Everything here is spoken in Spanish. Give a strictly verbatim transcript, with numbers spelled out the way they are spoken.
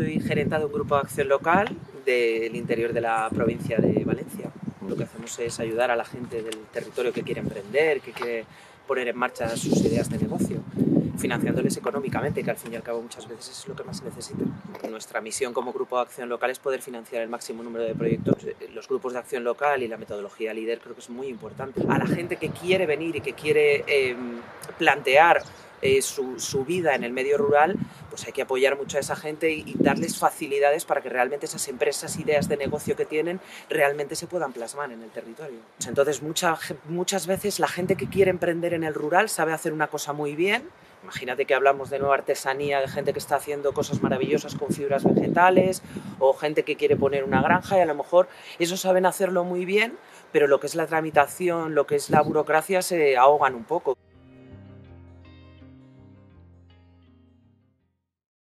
soy gerenta de un grupo de acción local del interior de la provincia de Valencia. Lo que hacemos es ayudar a la gente del territorio que quiere emprender, que quiere poner en marcha sus ideas de negocio, financiándoles económicamente, que al fin y al cabo muchas veces es lo que más se necesita. Nuestra misión como grupo de acción local es poder financiar el máximo número de proyectos. Los grupos de acción local y la metodología LEADER creo que es muy importante. A la gente que quiere venir y que quiere eh, plantear eh, su, su vida en el medio rural, pues hay que apoyar mucho a esa gente y, y darles facilidades para que realmente esas empresas, ideas de negocio que tienen, realmente se puedan plasmar en el territorio. Entonces mucha, muchas veces la gente que quiere emprender en el rural sabe hacer una cosa muy bien. Imagínate que hablamos de nueva artesanía, de gente que está haciendo cosas maravillosas con fibras vegetales, o gente que quiere poner una granja y a lo mejor eso saben hacerlo muy bien, pero lo que es la tramitación, lo que es la burocracia se ahogan un poco.